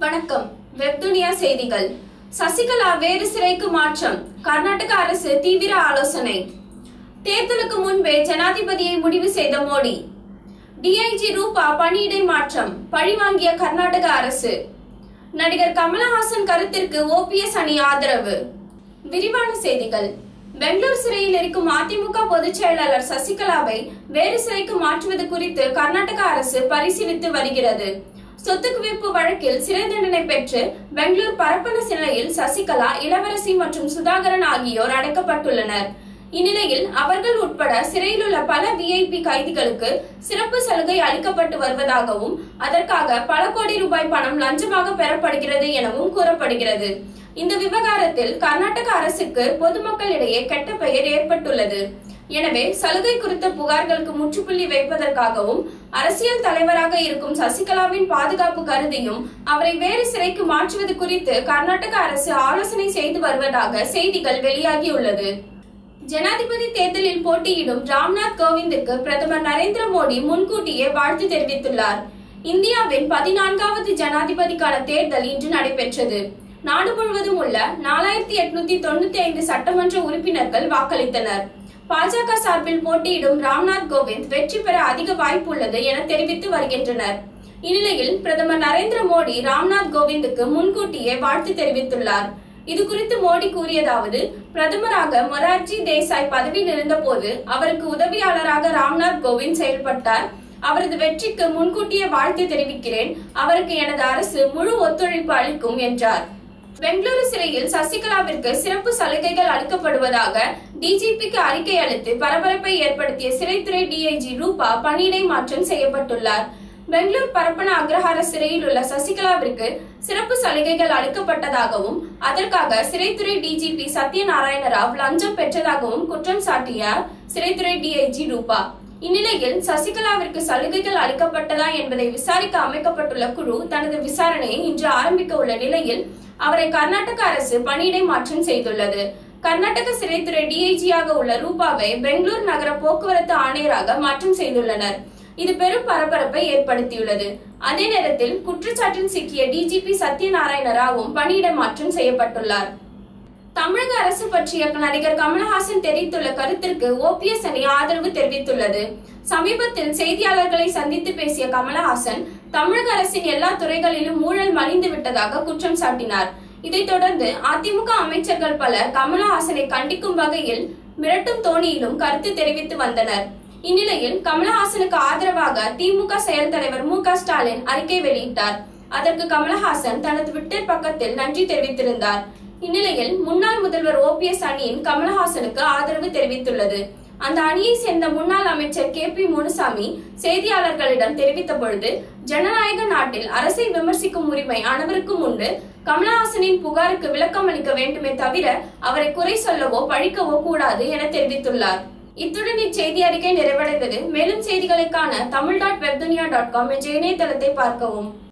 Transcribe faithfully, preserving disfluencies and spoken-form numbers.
வணக்கம். வெப்துனியா செய்திகள். சசிகலா வேறு சிறைக்கு மாற்றம், கர்நாடக அரசு தீவிர ஆலோசனை. தேர்தலுக்கு முன்பே ஜனாதிபதியை முடிவு செய்த மோடி. டிஐஜி ரூபா பணியிடை மாற்றம், பழிவாங்கிய கர்நாடக அரசு. நடிகர் கமலஹாசன் கருத்திற்கு ஓபிஎஸ் அணி ஆதரவு. விரிவான செய்திகள். பெங்களூர் சிறையில் இருக்கும் அதிமுக பொதுச் செயலாளர் சசிகலாவை வேறு சிறைக்கு மாற்றுவது குறித்து கர்நாடக அரசு பரிசீலித்து வருகிறது. சொத்து குவிப்பு வழக்கில் சிறை தண்டனை பெற்று பெங்களூர் பரப்பன சிறையில் சசிகலா, இளவரசி மற்றும் சுதாகரன் ஆகியோர் அடைக்கப்பட்டுள்ளனர். இந்நிலையில் அவர்கள் உட்பட சிறையில் உள்ள பல விஐபி கைதிகளுக்கு சிறப்பு சலுகை அளிக்கப்பட்டு வருவதாகவும் அதற்காக பல கோடி ரூபாய் பணம் லஞ்சமாக பெறப்படுகிறது எனவும் கூறப்படுகிறது. இந்த விவகாரத்தில் கர்நாடக அரசுக்கு பொதுமக்களிடையே கெட்ட பெயர் ஏற்பட்டுள்ளது. எனவே சலுகை குறித்த புகார்களுக்கு முற்றுப்புள்ளி வைப்பதற்காகவும் அரசியல் தலைவராக இருக்கும் சசிகலாவின் பாதுகாப்பு கருதியும் அவரை வேறு சிறைக்கு மாற்றுவது குறித்து கர்நாடக அரசு ஆலோசனை செய்து வருவதாக செய்திகள் வெளியாகியுள்ளது. ஜனாதிபதி தேர்தலில் போட்டியிடும் ராம்நாத் கோவிந்திற்கு பிரதமர் நரேந்திர மோடி முன்கூட்டியே வாழ்த்து தெரிவித்துள்ளார். இந்தியாவின் பதினான்காவது ஜனாதிபதிக்கான தேர்தல் இன்று நடைபெற்றது. நாடு முழுவதும் உள்ள நாலாயிரத்தி எட்நூத்தி தொண்ணூத்தி ஐந்து சட்டமன்ற உறுப்பினர்கள் வாக்களித்தனர். பாஜக சார்பில் போட்டியிடும் ராம்நாத் கோவிந்த் வெற்றி பெற அதிக வாய்ப்பு உள்ளது என தெரிவித்து வருகின்றனர். இந்நிலையில் பிரதமர் நரேந்திர மோடி ராம்நாத் கோவிந்துக்கு முன்கூட்டியே வாழ்த்து தெரிவித்துள்ளார். இது குறித்து மோடி கூறியதாவது: பிரதமராக மொரார்ஜி தேசாய் பதவியில் இருந்த போது அவருக்கு உதவியாளராக ராம்நாத் கோவிந்த் செயல்பட்டார். அவரது வெற்றிக்கு முன்கூட்டியே வாழ்த்து தெரிவிக்கிறேன். அவருக்கு எனது அரசு முழு ஒத்துழைப்பு அளிக்கும் என்றார். பெங்களூரு சிறையில் சசிகலாவிற்கு சிறப்பு சலுகைகள் அளிக்கப்படுவதாக டிஜிபிக்கு அறிக்கை அளித்து பரபரப்பை ஏற்படுத்திய சிறைத்துறை டிஐஜி ரூபா பணியிடை மாற்றம் செய்யப்பட்டுள்ளார். பெங்களூர் பரப்பன அக்ரஹார சிறையில் உள்ள சசிகலாவிற்கு சிறப்பு சலுகைகள் அளிக்கப்பட்டதாகவும் அதற்காக சிறைத்துறை டிஜிபி சத்யநாராயண ராவ் லஞ்சம் பெற்றதாகவும் குற்றம் சாட்டியார் சிறைத்துறை டிஐஜி ரூபா. இந்நிலையில் சசிகலாவிற்கு சலுகைகள் அளிக்கப்பட்டதா என்பதை விசாரிக்க அமைக்கப்பட்டுள்ள குழு தனது விசாரணையை இன்று ஆரம்பிக்க உள்ள நிலையில் அவரை கர்நாடக அரசு பணியிடை மாற்றம் செய்துள்ளது. கர்நாடக சிறைத்துறை டிஐஜியாக உள்ள ரூபாவை பெங்களூர் நகர போக்குவரத்து ஆணையராக மாற்றம் செய்துள்ளனர். இது பெரும் பரபரப்பை ஏற்படுத்தியுள்ளது. அதே நேரத்தில் குற்றச்சாட்டில் சிக்கிய டிஜிபி சத்யநாராயண ராவும் பணியிட மாற்றம் செய்யப்பட்டுள்ளார். தமிழக அரசு பற்றிய நடிகர் கமலஹாசன் தெரிவித்துள்ள கருத்திற்கு ஓபிஎஸ் அணி ஆதரவு தெரிவித்துள்ளது. சமீபத்தில் செய்தியாளர்களை சந்தித்து பேசிய கமலஹாசன் தமிழக அரசின் எல்லா துறைகளிலும் ஊழல் மலிந்து விட்டதாக குற்றம் சாட்டினார். இதைத் தொடர்ந்து அதிமுக அமைச்சர்கள் பலர் கமலஹாசனை கண்டிக்கும் வகையில் மிரட்டும் தோணியிலும் கருத்து தெரிவித்து வந்தனர். இந்நிலையில் கமலஹாசனுக்கு ஆதரவாக திமுக செயல் தலைவர் மு க ஸ்டாலின் அறிக்கை வெளியிட்டார். அதற்கு கமலஹாசன் தனது ட்விட்டர் பக்கத்தில் நன்றி தெரிவித்திருந்தார். இந்நிலையில் முன்னாள் முதல்வர் ஓபிஎஸ் அணியின் கமலஹாசனுக்கு ஆதரவு தெரிவித்துள்ளது. அந்த அணியை சேர்ந்த முன்னாள் அமைச்சர் கே பி முனுசாமி செய்தியாளர்களிடம் தெரிவித்த பொழுது, ஜனநாயக நாட்டில் அரசை விமர்சிக்கும் உரிமை அனைவருக்கும் உண்டு. கமலஹாசனின் புகாருக்கு விளக்கம் அளிக்க வேண்டுமே தவிர அவரை குறை சொல்லவோ பழிக்கவோ கூடாது என தெரிவித்துள்ளார். இத்துடன் இச்செய்தி அறிக்கை நிறைவடைந்தது. மேலும் செய்திகளை காண Tamil dot Webdunia dot com என்ற இணையதளத்தை பார்க்கவும்.